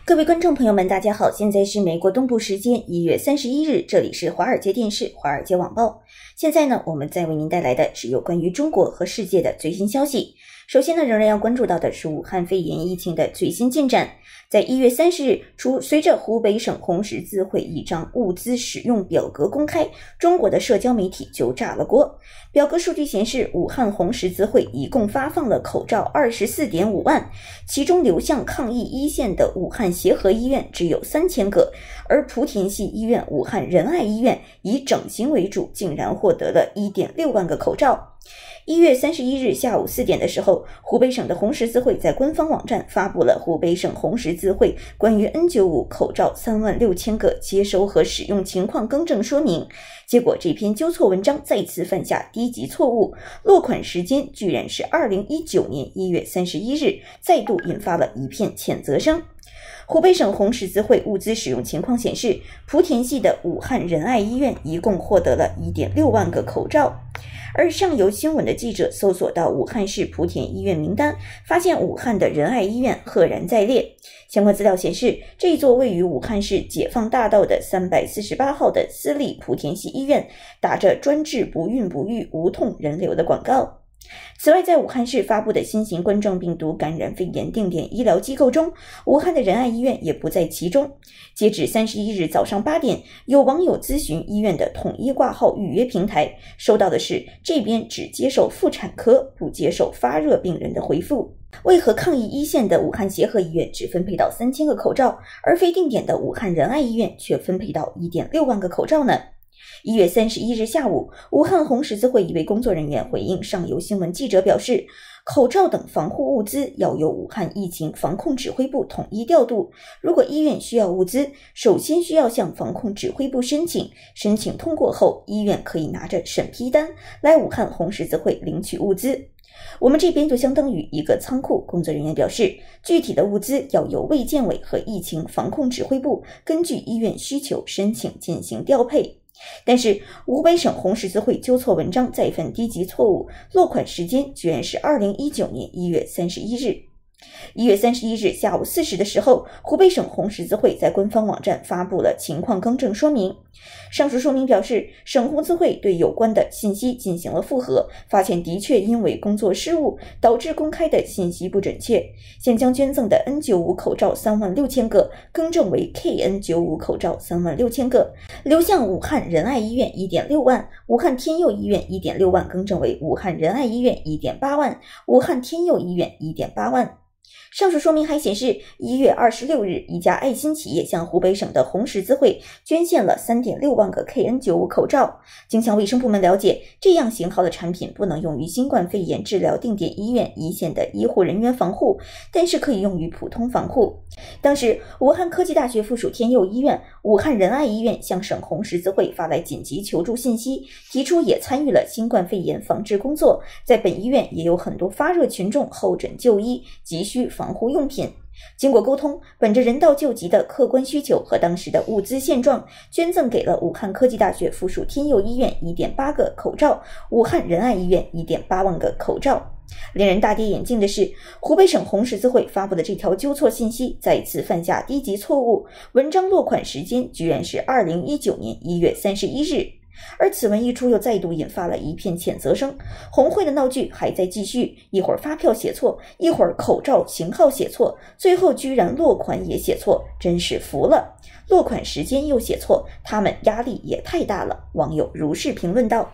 各位观众朋友们，大家好，现在是美国东部时间1月31日，这里是华尔街电视、华尔街网报。现在呢，我们再为您带来的是有关于中国和世界的最新消息。首先呢，仍然要关注到的是武汉肺炎疫情的最新进展。在1月30日，随着湖北省红十字会一张物资使用表格公开，中国的社交媒体就炸了锅。表格数据显示，武汉红十字会一共发放了口罩24.5万，其中流向抗疫一线的武汉协和医院只有3000个，而莆田系医院、武汉仁爱医院以整形为主，竟然获得了1.6万个口罩。1月31日下午4点的时候，湖北省的红十字会在官方网站发布了湖北省红十字会关于 N95 口罩36000个接收和使用情况更正说明。结果这篇纠错文章再次犯下低级错误，落款时间居然是2019年1月31日，再度引发了一片谴责声。湖北省红十字会物资使用情况显示，莆田系的武汉仁爱医院一共获得了1.6万个口罩。而上游新闻的记者搜索到武汉市莆田医院名单，发现武汉的仁爱医院赫然在列。相关资料显示，这座位于武汉市解放大道的348号的私立莆田系医院，打着专治不孕不育、无痛人流的广告。此外，在武汉市发布的新型冠状病毒感染肺炎定点医疗机构中，武汉的仁爱医院也不在其中。截止31日早上8点，有网友咨询医院的统一挂号预约平台，收到的是这边只接受妇产科，不接受发热病人的回复。为何抗疫一线的武汉协和医院只分配到3000个口罩，而非定点的武汉仁爱医院却分配到1.6万个口罩呢？1月31日下午，武汉红十字会一位工作人员回应上游新闻记者表示，口罩等防护物资要由武汉疫情防控指挥部统一调度。如果医院需要物资，首先需要向防控指挥部申请，申请通过后，医院可以拿着审批单来武汉红十字会领取物资。我们这边就相当于一个仓库，工作人员表示，具体的物资要由卫健委和疫情防控指挥部根据医院需求申请进行调配。但是湖北省红十字会纠错文章再犯低级错误，落款时间居然是2019年1月31日。1月31日下午4时的时候，湖北省红十字会在官方网站发布了情况更正说明。上述说明表示，省红十字会对有关的信息进行了复核，发现的确因为工作失误导致公开的信息不准确，现将捐赠的 N95 口罩36000个更正为 KN95 口罩36000个，流向武汉仁爱医院 1.6万，武汉天佑医院 1.6万更正为武汉仁爱医院 1.8万，武汉天佑医院 1.8万。上述说明还显示，1月26日，一家爱心企业向湖北省的红十字会捐献了 3.6万个 KN95 口罩。经向卫生部门了解，这样型号的产品不能用于新冠肺炎治疗定点医院一线的医护人员防护，但是可以用于普通防护。当时，武汉科技大学附属天佑医院、武汉仁爱医院向省红十字会发来紧急求助信息，提出也参与了新冠肺炎防治工作，在本医院也有很多发热群众候诊就医，急需防护用品。经过沟通，本着人道救急的客观需求和当时的物资现状，捐赠给了武汉科技大学附属天佑医院 1.8个口罩，武汉仁爱医院 1.8万个口罩。令人大跌眼镜的是，湖北省红十字会发布的这条纠错信息再次犯下低级错误，文章落款时间居然是2019年1月31日。而此文一出，又再度引发了一片谴责声。红会的闹剧还在继续，一会儿发票写错，一会儿口罩型号写错，最后居然落款也写错，真是服了。落款时间又写错，他们压力也太大了。网友如是评论道。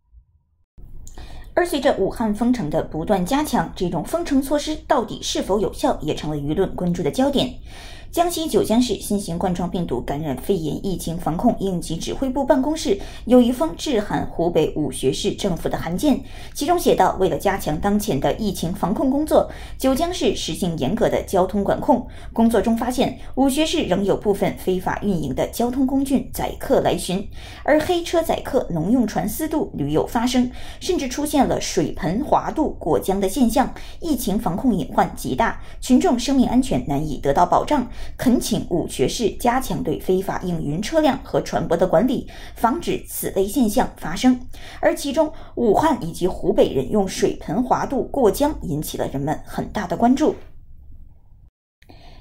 而随着武汉封城的不断加强，这种封城措施到底是否有效，也成了舆论关注的焦点。江西九江市新型冠状病毒感染肺炎疫情防控应急指挥部办公室有一封致函湖北武穴市政府的函件，其中写道，为了加强当前的疫情防控工作，九江市实行严格的交通管控。工作中发现，武穴市仍有部分非法运营的交通工具载客来巡，而黑车载客、农用船私渡屡有发生，甚至出现了水盆滑渡过江的现象，疫情防控隐患极大，群众生命安全难以得到保障。恳请武穴市加强对非法营运车辆和船舶的管理，防止此类现象发生。而其中，武汉以及湖北人用水盆滑渡过江，引起了人们很大的关注。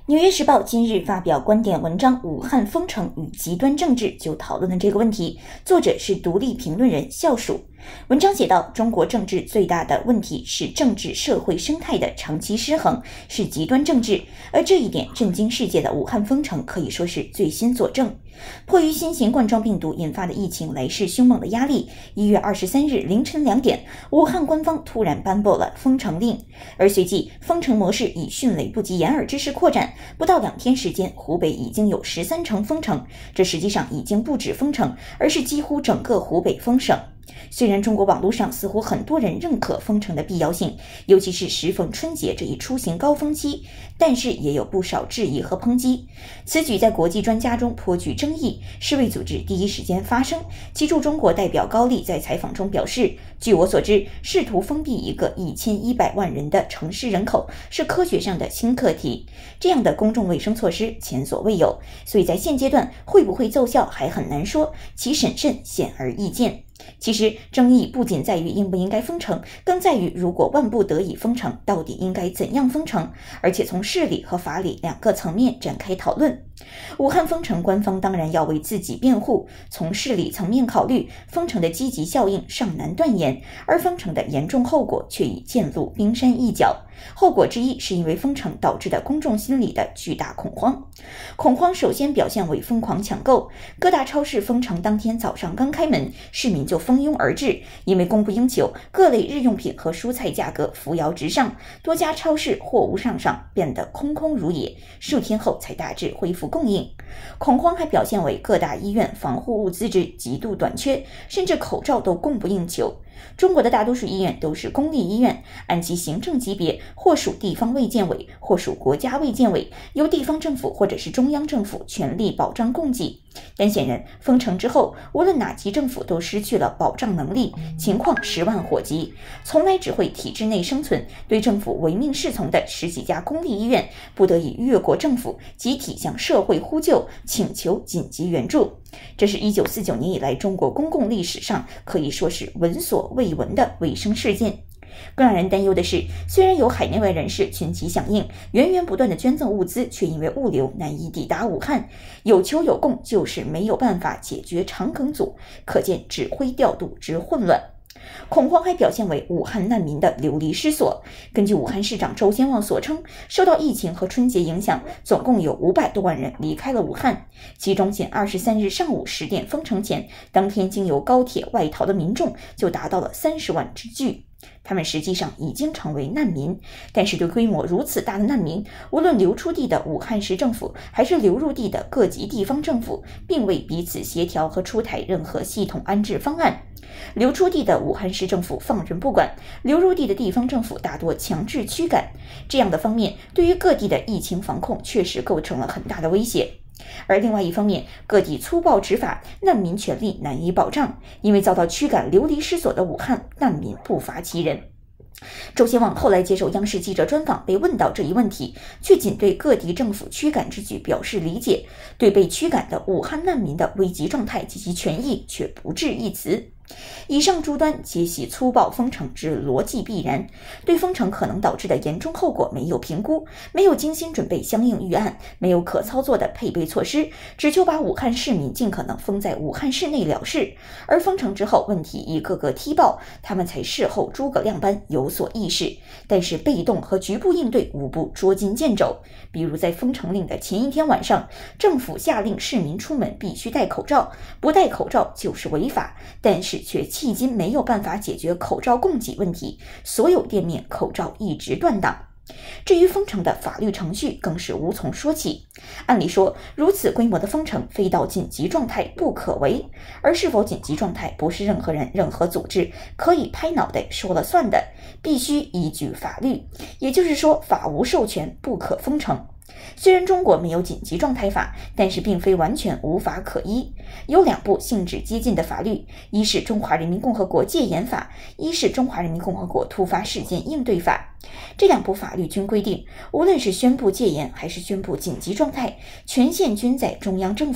纽约时报今日发表观点文章《武汉封城与极端政治》，就讨论了这个问题。作者是独立评论人笑鼠。文章写道，中国政治最大的问题是政治社会生态的长期失衡，是极端政治，而这一点震惊世界的武汉封城可以说是最新佐证。迫于新型冠状病毒引发的疫情来势凶猛的压力，1月23日凌晨2点，武汉官方突然颁布了封城令，而随即封城模式以迅雷不及掩耳之势扩展，不到2天时间，湖北已经有13城封城，这实际上已经不止封城，而是几乎整个湖北封省。虽然中国网络上似乎很多人认可封城的必要性，尤其是时逢春节这一出行高峰期，但是也有不少质疑和抨击。此举在国际专家中颇具争议，世卫组织第一时间发声，其驻中国代表高丽在采访中表示，据我所知，试图封闭一个1100万人的城市人口是科学上的新课题，这样的公众卫生措施前所未有，所以在现阶段会不会奏效还很难说，其审慎显而易见。其实争议不仅在于应不应该封城，更在于如果万不得已封城，到底应该怎样封城，而且从事理和法理2个层面展开讨论。武汉封城官方当然要为自己辩护，从事理层面考虑，封城的积极效应尚难断言，而封城的严重后果却已渐露冰山一角。后果之一是因为封城导致的公众心理的巨大恐慌。恐慌首先表现为疯狂抢购，各大超市封城当天早上刚开门，市民就蜂拥而至，因为供不应求，各类日用品和蔬菜价格扶摇直上，多家超市货物上变得空空如也，数天后才大致恢复供应。恐慌还表现为各大医院防护物资质极度短缺，甚至口罩都供不应求。中国的大多数医院都是公立医院，按其行政级别，或属地方卫健委，或属国家卫健委，由地方政府或者是中央政府全力保障供给。但显然，封城之后，无论哪级政府都失去了保障能力，情况10万火急。从来只会体制内生存，对政府唯命是从的10几家公立医院，不得已越过政府，集体向社会呼救，请求紧急援助。这是1949年以来中国公共历史上可以说是闻所未闻的卫生事件。更让人担忧的是，虽然有海内外人士群起响应，源源不断的捐赠物资，却因为物流难以抵达武汉，有求有供，就是没有办法解决肠梗阻，可见指挥调度之混乱。恐慌还表现为武汉难民的流离失所。根据武汉市长周先旺所称，受到疫情和春节影响，总共有500多万人离开了武汉，其中仅23日上午10点封城前，当天经由高铁外逃的民众就达到了30万之巨。他们实际上已经成为难民，但是对规模如此大的难民，无论流出地的武汉市政府还是流入地的各级地方政府，并未彼此协调和出台任何系统安置方案。流出地的武汉市政府放任不管，流入地的地方政府大多强制驱赶，这样的方面对于各地的疫情防控确实构成了很大的威胁。而另外一方面，各地粗暴执法，难民权利难以保障，因为遭到驱赶流离失所的武汉难民不乏其人。周先旺后来接受央视记者专访，被问到这一问题，却仅对各地政府驱赶之举表示理解，对被驱赶的武汉难民的危急状态及其权益却不置一词。以上诸端皆系粗暴封城之逻辑必然，对封城可能导致的严重后果没有评估，没有精心准备相应预案，没有可操作的配备措施，只求把武汉市民尽可能封在武汉市内了事。而封城之后，问题一个个踢爆，他们才事后诸葛亮般有所意识，但是被动和局部应对无不捉襟见肘。比如在封城令的前一天晚上，政府下令市民出门必须戴口罩，不戴口罩就是违法，但是却迄今没有办法解决口罩供给问题，所有店面口罩一直断档。至于封城的法律程序更是无从说起。按理说，如此规模的封城非到紧急状态不可为，而是否紧急状态不是任何人任何组织可以拍脑袋说了算的，必须依据法律，也就是说法无授权不可封城。虽然中国没有紧急状态法，但是并非完全无法可依。有2部性质接近的法律，一是中华人民共和国戒严法，一是中华人民共和国突发事件应对法。这2部法律均规定，无论是宣布戒严还是宣布紧急状态，权限均在中央政府。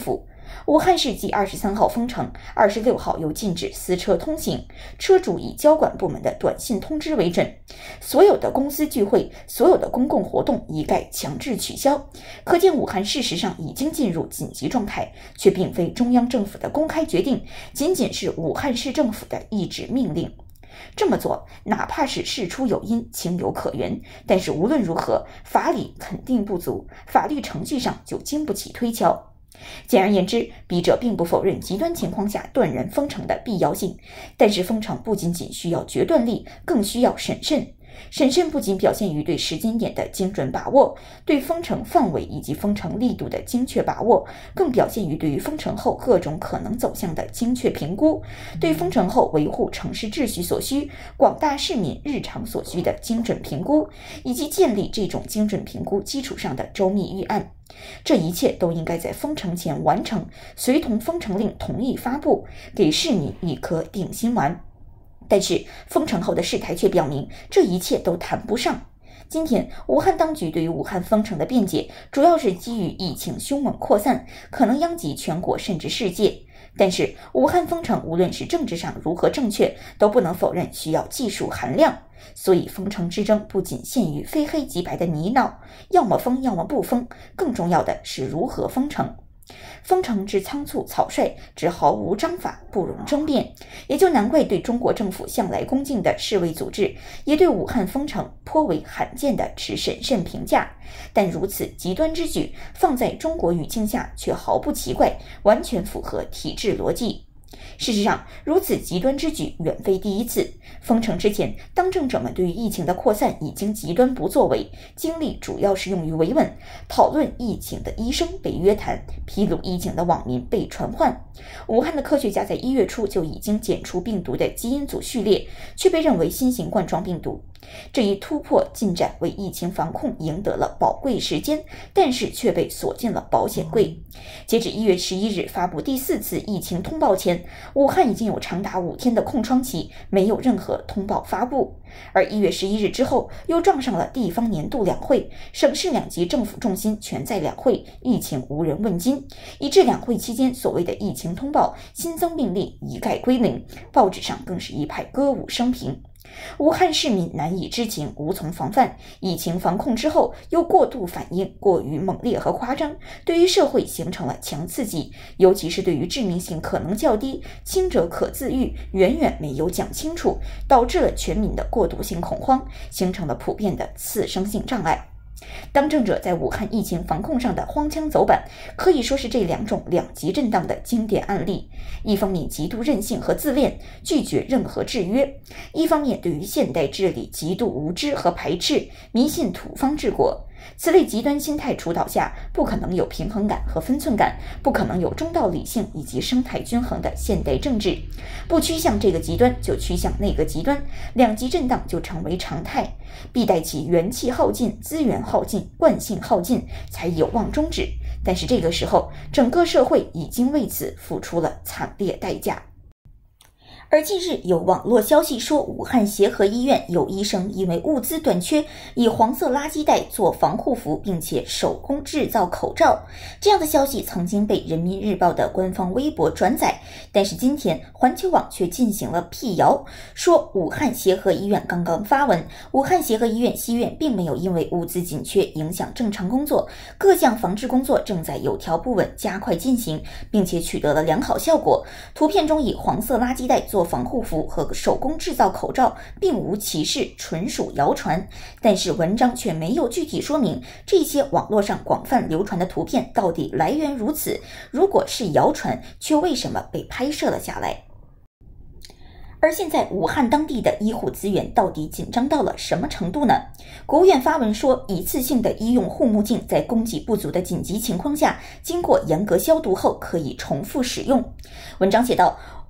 武汉市继23号封城，26号又禁止私车通行，车主以交管部门的短信通知为准，所有的公司聚会、所有的公共活动一概强制取消。可见武汉事实上已经进入紧急状态，却并非中央政府的公开决定，仅仅是武汉市政府的一纸命令。这么做哪怕是事出有因，情有可原，但是无论如何，法理肯定不足，法律程序上就经不起推敲。简而言之，笔者并不否认极端情况下断然封城的必要性，但是封城不仅仅需要决断力，更需要审慎。审慎不仅表现于对时间点的精准把握，对封城范围以及封城力度的精确把握，更表现于对于封城后各种可能走向的精确评估，对封城后维护城市秩序所需、广大市民日常所需的精准评估，以及建立这种精准评估基础上的周密预案。这一切都应该在封城前完成，随同封城令同意发布，给市民一颗定心丸。但是封城后的事态却表明，这一切都谈不上。今天，武汉当局对于武汉封城的辩解，主要是基于疫情凶猛扩散，可能殃及全国甚至世界。但是，武汉封城无论是政治上如何正确，都不能否认需要技术含量。所以，封城之争不仅限于非黑即白的泥淖，要么封，要么不封，更重要的是如何封城。封城之仓促草率，之毫无章法，不容争辩，也就难怪对中国政府向来恭敬的世卫组织，也对武汉封城颇为罕见的持审慎评价。但如此极端之举，放在中国语境下却毫不奇怪，完全符合体制逻辑。事实上，如此极端之举远非第一次。封城之前，当政者们对于疫情的扩散已经极端不作为，精力主要是用于维稳，讨论疫情的医生被约谈，披露疫情的网民被传唤。武汉的科学家在1月初就已经检出病毒的基因组序列，却被认为新型冠状病毒。这一突破进展为疫情防控赢得了宝贵时间，但是却被锁进了保险柜。截止1月11日发布第4次疫情通报前，武汉已经有长达5天的空窗期，没有任何通报发布。而1月11日之后，又撞上了地方年度两会，省市2级政府重心全在两会，疫情无人问津，以致两会期间所谓的疫情通报、新增病例一概归零，报纸上更是一派歌舞升平。武汉市民难以知情，无从防范，疫情防控之后又过度反应，过于猛烈和夸张，对于社会形成了强刺激，尤其是对于致命性可能较低、轻者可自愈远远没有讲清楚，导致了全民的过渡性恐慌，形成了普遍的次生性障碍。当政者在武汉疫情防控上的荒腔走板，可以说是这2种两极震荡的经典案例。一方面极度任性和自恋，拒绝任何制约；一方面对于现代治理极度无知和排斥，迷信土方治国。此类极端心态主导下，不可能有平衡感和分寸感，不可能有中道理性以及生态均衡的现代政治。不趋向这个极端，就趋向那个极端，两极震荡就成为常态，必待其元气耗尽、资源耗尽、惯性耗尽，才有望终止。但是这个时候，整个社会已经为此付出了惨烈代价。而近日有网络消息说，武汉协和医院有医生因为物资短缺，以黄色垃圾袋做防护服，并且手工制造口罩。这样的消息曾经被人民日报的官方微博转载，但是今天环球网却进行了辟谣，说武汉协和医院刚刚发文，武汉协和医院西院并没有因为物资紧缺影响正常工作，各项防治工作正在有条不紊加快进行，并且取得了良好效果。图片中以黄色垃圾袋做防护服和手工制造口罩并无歧视，纯属谣传。但是文章却没有具体说明这些网络上广泛流传的图片到底来源如此，如果是谣传，却为什么被拍摄了下来？而现在武汉当地的医护资源到底紧张到了什么程度呢？国务院发文说，一次性的医用护目镜在供给不足的紧急情况下，经过严格消毒后可以重复使用。文章写道，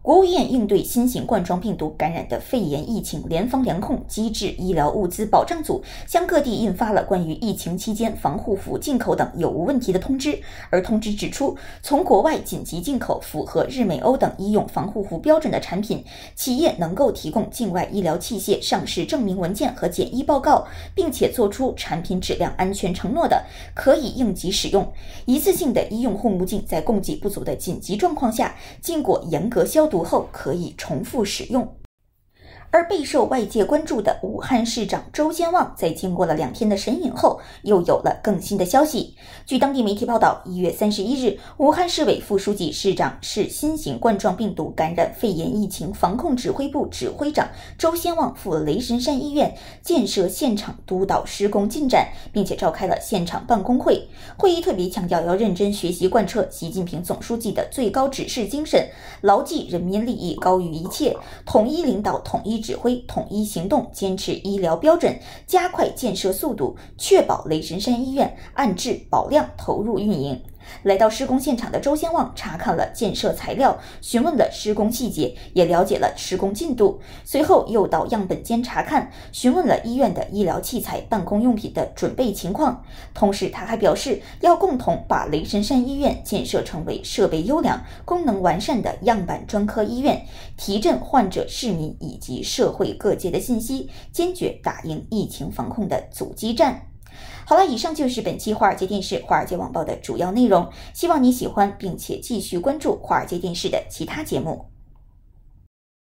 国务院应对新型冠状病毒感染的肺炎疫情联防联控机制医疗物资保障组向各地印发了关于疫情期间防护服进口等有无问题的通知，而通知指出，从国外紧急进口符合日美欧等医用防护服标准的产品，企业能够提供境外医疗器械上市证明文件和检疫报告，并且做出产品质量安全承诺的，可以应急使用。一次性的医用护目镜在供给不足的紧急状况下，经过严格消毒后可以重复使用。而备受外界关注的武汉市长周先旺，在经过了2天的审影后，又有了更新的消息。据当地媒体报道，1月31日，武汉市委副书记、市长、市新型冠状病毒感染肺炎疫情防控指挥部指挥长周先旺赴雷神山医院建设现场督导施工进展，并且召开了现场办公会。会议特别强调，要认真学习贯彻习近平总书记的最高指示精神，牢记人民利益高于一切，统一领导、统一指挥、统一行动，坚持医疗标准，加快建设速度，确保雷神山医院按质保量投入运营。来到施工现场的周先旺查看了建设材料，询问了施工细节，也了解了施工进度。随后又到样本间查看，询问了医院的医疗器材、办公用品的准备情况。同时，他还表示要共同把雷神山医院建设成为设备优良、功能完善的样板专科医院，提振患者、市民以及社会各界的信心，坚决打赢疫情防控的阻击战。好了，以上就是本期华尔街电视、华尔街网报的主要内容，希望你喜欢，并且继续关注华尔街电视的其他节目。